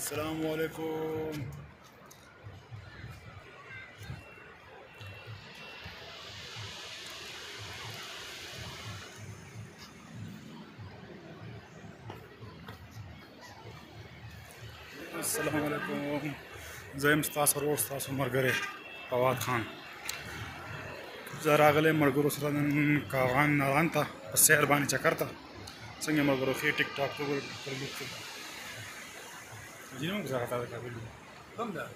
السلام عليكم. السلام عليكم. زه یم ستاسو ورور ستاسو ملګری فواد خان. زه راغلی ملګرو سره نن کاغان ناران ته په سیر باندې چکر ته. څنګه ملګرو ښې ټیک ټاک جنوب کې څنګه تا کابل کوم ده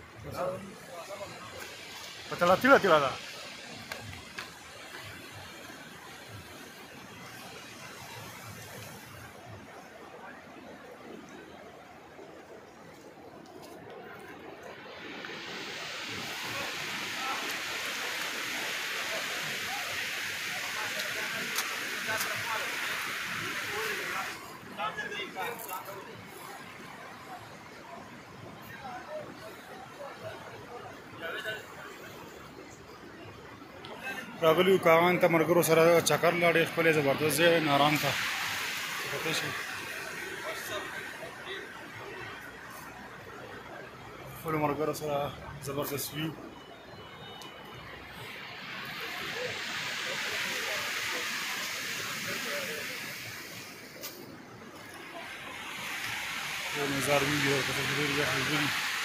په تلا تیلا تیلا ده راغلیو کاغان ته ملګرو سره چکر لا ډېر ښکلی زبردست ځای ناران ته کتلی شئ خپلو ملګرو سره زبردست ویو یو نظار ویو ورکتل چې ډېر یخ اوبه دي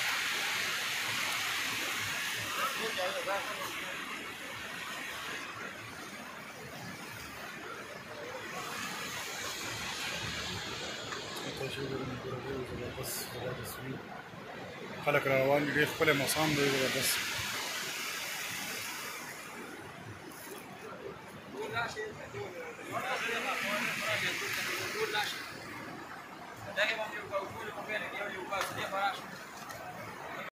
خلک را روان دي ډېر ښکلی موسم دی زبردست Dai che vam io qualcuno, va bene, che io li ho fatto,